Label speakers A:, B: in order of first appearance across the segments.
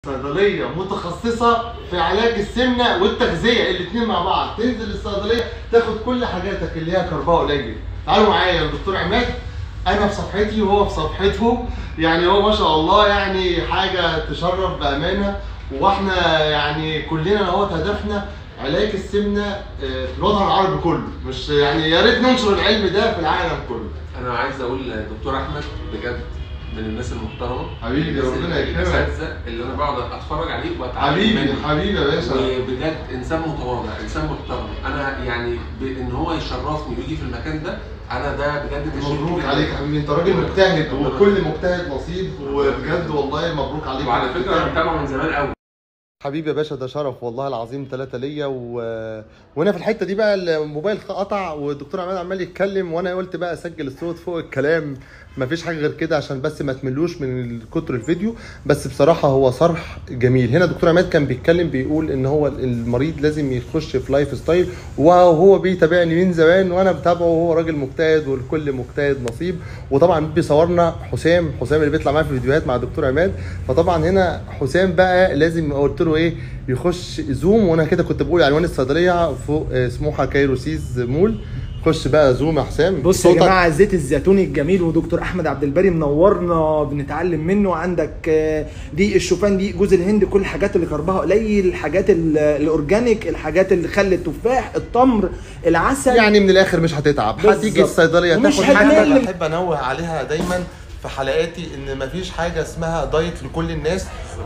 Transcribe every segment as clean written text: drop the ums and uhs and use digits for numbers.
A: صيدليه متخصصه في علاج السمنه والتغذيه الاثنين مع بعض. تنزل الصيدليه تاخد كل حاجاتك اللي هي كربها قليل. تعالوا معايا يا دكتور عماد، انا في صفحتي وهو في صفحته، يعني هو ما شاء الله يعني حاجه تشرف بامانه. واحنا يعني كلنا اهوت هدفنا علاج السمنه في الوطن العربي كله، مش يعني يا ريت ننشر العلم ده في العالم كله.
B: انا عايز اقول دكتور احمد بجد من الناس المحترمه
A: حبيبي ربنا يكرمك،
B: اللي انا بقعد اتفرج عليه واتعلم
A: حبيبي حبيبي يا باشا،
B: وبجد انسان متواضع انسان محترم. انا يعني ان هو يشرفني ويجي في المكان ده، انا ده بجد
A: مبروك عليك يا حبيبي، انت راجل مجتهد وكل مجتهد نصيب، وبجد والله مبروك عليك.
B: وعلى فكره انا متابعه من زمان قوي
A: حبيبي يا باشا، ده شرف والله العظيم 3 ليا وانا في الحته دي بقى الموبايل قطع والدكتور عماد عمال يتكلم، وانا قلت بقى اسجل الصوت فوق الكلام، مفيش حاجه غير كده عشان بس ما تملوش من كتر الفيديو. بس بصراحه هو صرح جميل. هنا دكتور عماد كان بيتكلم بيقول ان هو المريض لازم يخش في لايف ستايل، وهو بيتابعني من زمان وانا بتابعه، وهو راجل مجتهد والكل مجتهد نصيب. وطبعا بيصورنا حسام اللي بيطلع معايا في الفيديوهات مع الدكتور عماد. فطبعا هنا حسام بقى لازم قلت له ايه يخش زوم، وانا كده كنت بقول عنوان الصيدليه فوق سموحه كايروسيز مول. خش بقى زوم يا حسام.
C: بص يا جماعه، زيت الزيتون الجميل ودكتور احمد عبد الباري منورنا بنتعلم منه. عندك دي الشوفان، دي جوز الهند، كل الحاجات اللي كربها قليل، الحاجات الاورجانيك، الحاجات اللي خل التفاح، التمر، العسل، يعني
A: من الاخر مش هتتعب، هتيجي الصيدليه تاخد حاجه. انا بحب انوه عليها دايما في حلقاتي ان مفيش حاجه اسمها دايت لكل الناس،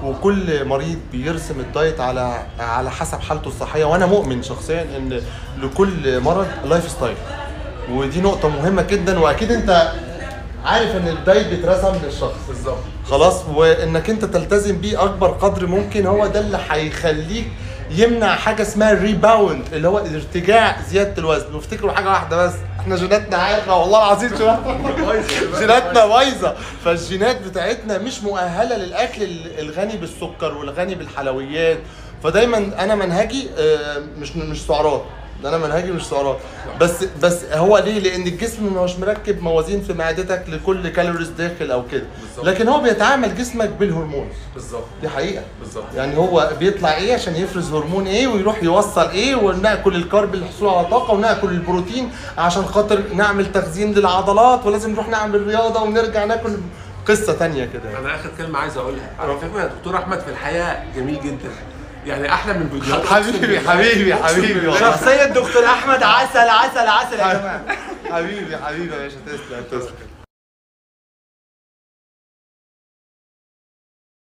A: وكل مريض بيرسم الدايت على حسب حالته الصحيه. وانا مؤمن شخصيا ان لكل مرض لايف ستايل، ودي نقطه مهمه جدا. واكيد انت عارف ان الدايت بيترسم للشخص
B: بالظبط
A: خلاص، وانك انت تلتزم بيه اكبر قدر ممكن، هو ده اللي هيخليك يمنع حاجه اسمها الريباوند، اللي هو الارتجاع زياده الوزن. وافتكروا حاجه واحده بس، احنا جيناتنا عارفه والله العظيم جيناتنا بايظه. فالجينات بتاعتنا مش مؤهله للاكل الغني بالسكر والغني بالحلويات. فدايما انا منهجي مش سعرات، انا منهجي مش سعرات بس هو ليه؟ لان الجسم مش مركب موازين في معدتك لكل كالوريز داخل او كده، لكن هو بيتعامل جسمك بالهرمون.
B: بالظبط،
A: دي حقيقه
B: بالظبط.
A: يعني هو بيطلع ايه عشان يفرز هرمون ايه ويروح يوصل ايه، وناكل الكارب للحصول على طاقه، وناكل البروتين عشان خاطر نعمل تخزين للعضلات، ولازم نروح نعمل رياضه ونرجع ناكل. قصه ثانيه كده.
B: انا اخر كلمه عايز اقولها، على فكره يا دكتور احمد في الحياه جميل جدا، يعني احلى من فيديوهات.
A: حبيبي
C: شخصيه دكتور احمد عسل عسل عسل يا جماعه.
A: حبيبي يا باشا، تسلم.